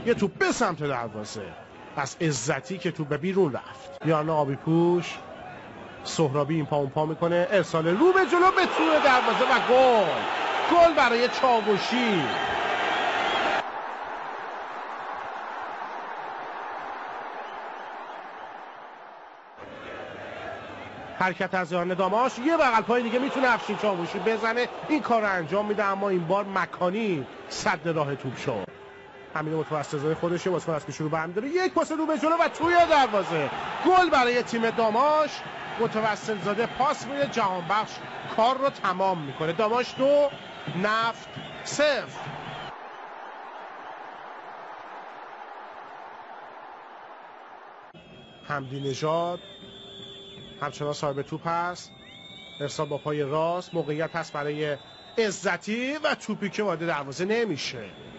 یه توپ به سمت دروازه از عزتی که توپ به بیرون رفت. یانا آبی پوش، سهرابی این پا اون پا میکنه، ارسال رو به جلو به توی دروازه و گل برای چاوشی. حرکت از یانه داماش، یه بغل پای دیگه میتونه افشین چاوشی بزنه، این کار رو انجام میده اما این بار مکانی صد راه توپ شد. همین متوسط‌زاده خودشه، واسه از که شروع بند داره، یک پاس رو به جلو و توی دروازه. گل برای تیم داماش. متوسط‌زاده پاس میده، جهانبخش کار رو تمام میکنه. داماش 2 نفت 0. حمدی نژاد همچنان صاحب توپ هست، ارسال با پای راست، موقعیت هست برای عزتی و توپی که وارد دروازه نمیشه.